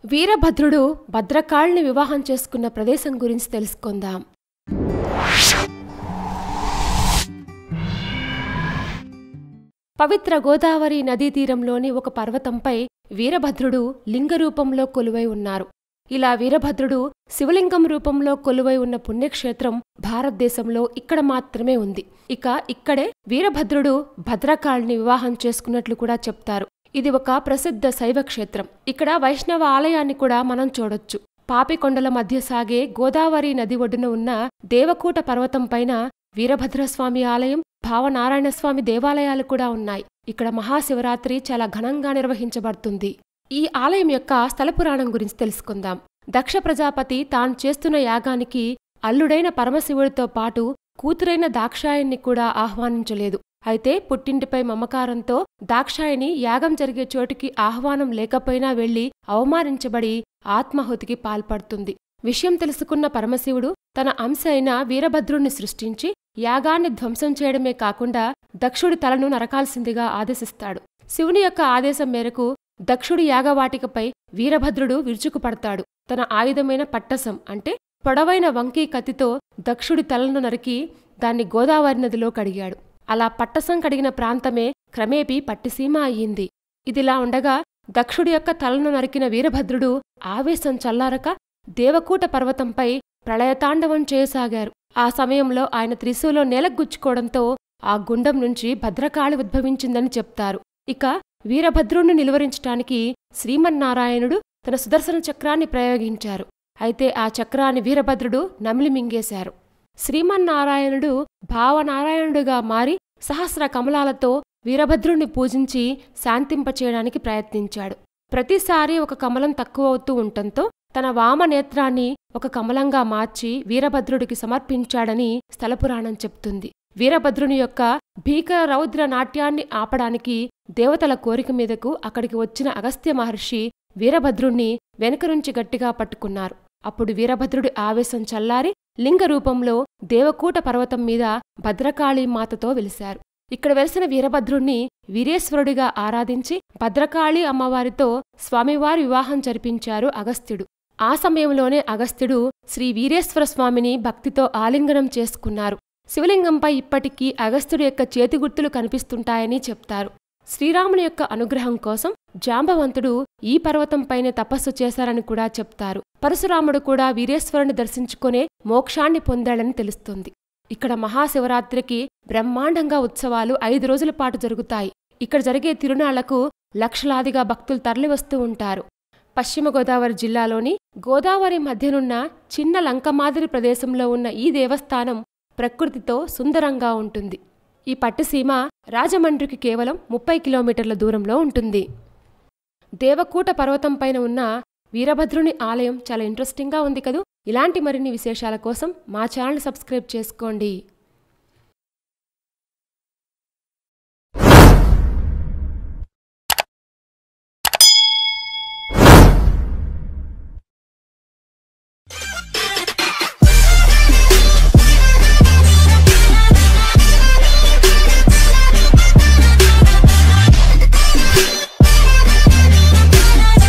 వీరభద్రుడు భద్రకాళిని వివాహం చేసుకున్న ప్రదేశం గురించి తెలుసుకుందాం. పవిత్ర గోదావరి నదీ తీరంలోని ఒక పర్వతంపై వీరభద్రుడు లింగరూపంలో కొలువై ఉన్నారు. ఇలా వీరభద్రుడు శివలింగం రూపంలో కొలువై ఉన్న పుణ్యక్షేత్రం భారతదేశంలో ఇక్కడ మాత్రమే ఉంది. ఇక్కడే వీరభద్రుడు భద్రకాళిని వివాహం చేసుకున్నట్లు కూడా చెప్తారు. ఇది ఒక ప్రసిద్ధ శైవ క్షేత్రం. ఇక్కడ వైష్ణవ ఆలయాన్ని కూడా మనం చూడొచ్చు. పాపికొండల మధ్య సాగే గోదావరి నది ఒడ్డున ఉన్న దేవకూట పర్వతం పైన వీరభద్రస్వామి ఆలయం, భావనారాయణస్వామి దేవాలయాలు కూడా ఉన్నాయి. ఇక్కడ మహాశివరాత్రి చాలా ఘనంగా నిర్వహించబడుతుంది. ఈ ఆలయం యొక్క స్థలపురాణం గురించి తెలుసుకుందాం. దక్ష ప్రజాపతి తాను చేస్తున్న యాగానికి అల్లుడైన పరమశివుడితో పాటు కూతురైన దాక్షాయణ్ణి కూడా ఆహ్వానించలేదు. అయితే పుట్టింటిపై మమకారంతో దాక్షాయణి యాగం జరిగే చోటుకి ఆహ్వానం లేకపోయినా వెళ్లి అవమానించబడి ఆత్మాహుతికి పాల్పడుతుంది. విషయం తెలుసుకున్న పరమశివుడు తన అంశ అయిన వీరభద్రుణ్ణి సృష్టించి యాగాన్ని ధ్వంసం చేయడమే కాకుండా దక్షుడి తలను నరకాల్సిందిగా ఆదేశిస్తాడు. శివుని యొక్క ఆదేశం మేరకు దక్షుడి యాగవాటికపై వీరభద్రుడు విరుచుకుపడతాడు. తన ఆయుధమైన పట్టసం అంటే పొడవైన వంకీ కత్తితో దక్షుడి తలను నరికి దాన్ని గోదావరి నదిలో కడిగాడు. అలా పట్టసం కడిగిన ప్రాంతమే క్రమేపీ పట్టిసీమ అయ్యింది. ఇదిలా ఉండగా దక్షుడి యొక్క తలను నరికిన వీరభద్రుడు ఆవేశం చల్లారక దేవకూట పర్వతంపై ప్రళయతాండవం చేయసాగారు. ఆ సమయంలో ఆయన త్రిశూలం నేలగుచ్చుకోవడంతో ఆ గుండం నుంచి భద్రకాళి ఉద్భవించిందని చెప్తారు. వీరభద్రుణ్ణి నిలువరించటానికి శ్రీమన్నారాయణుడు తన సుదర్శన చక్రాన్ని ప్రయోగించారు. అయితే ఆ చక్రాన్ని వీరభద్రుడు నమిలి మింగేశారు. శ్రీమన్నారాయణుడు భావనారాయణుడుగా మారి సహస్ర కమలాలతో వీరభద్రుణ్ణి పూజించి శాంతింపచేయడానికి ప్రయత్నించాడు. ప్రతిసారీ ఒక కమలం తక్కువవుతూ ఉంటంతో తన వామనేత్రాన్ని ఒక కమలంగా మార్చి వీరభద్రుడికి సమర్పించాడని స్థలపురాణం చెప్తుంది. వీరభద్రుని యొక్క భీకర రౌద్ర నాట్యాన్ని ఆపడానికి దేవతల కోరిక మీదకు అక్కడికి వచ్చిన అగస్త్య మహర్షి వీరభద్రుణ్ణి వెనుకనుంచి గట్టిగా పట్టుకున్నారు. అప్పుడు వీరభద్రుడి ఆవేశం చల్లారి లింగ రూపంలో దేవకూట పర్వతం మీద భద్రకాళీ మాతతో వెలిశారు. ఇక్కడ వెలిసిన వీరభద్రుణ్ణి వీరేశ్వరుడిగా ఆరాధించి భద్రకాళీ అమ్మవారితో స్వామివారి వివాహం జరిపించారు అగస్త్యుడు. ఆ సమయంలోనే అగస్త్యుడు శ్రీ వీరేశ్వర స్వామిని భక్తితో ఆలింగనం చేసుకున్నారు. శివలింగంపై ఇప్పటికీ అగస్త్యుడి యొక్క చేతిగుర్తులు కనిపిస్తుంటాయని చెప్తారు. శ్రీరాముని యొక్క అనుగ్రహం కోసం జాంబవంతుడు ఈ పర్వతంపైనే తపస్సు చేశారని కూడా చెప్తారు. పరశురాముడు కూడా వీరేశ్వరుని దర్శించుకునే మోక్షాన్ని పొందాడని తెలుస్తుంది. ఇక్కడ మహాశివరాత్రికి బ్రహ్మాండంగా ఉత్సవాలు 5 రోజుల పాటు జరుగుతాయి. ఇక్కడ జరిగే తిరునాళ్లకు లక్షలాదిగా భక్తులు తరలివస్తూ ఉంటారు. పశ్చిమ గోదావరి జిల్లాలోని గోదావరి మధ్యనున్న చిన్న లంకమాదిరి ప్రదేశంలో ఉన్న ఈ దేవస్థానం ప్రకృతితో సుందరంగా ఉంటుంది. ఈ పట్టిసీమ రాజమండ్రికి కేవలం 30 కిలోమీటర్ల దూరంలో ఉంటుంది. దేవకూట పర్వతంపైన ఉన్న వీరభద్రుని ఆలయం చాలా ఇంట్రెస్టింగ్గా ఉంది కదూ. ఇలాంటి మరిన్ని విశేషాల కోసం మా ఛానల్ సబ్స్క్రైబ్ చేసుకోండి.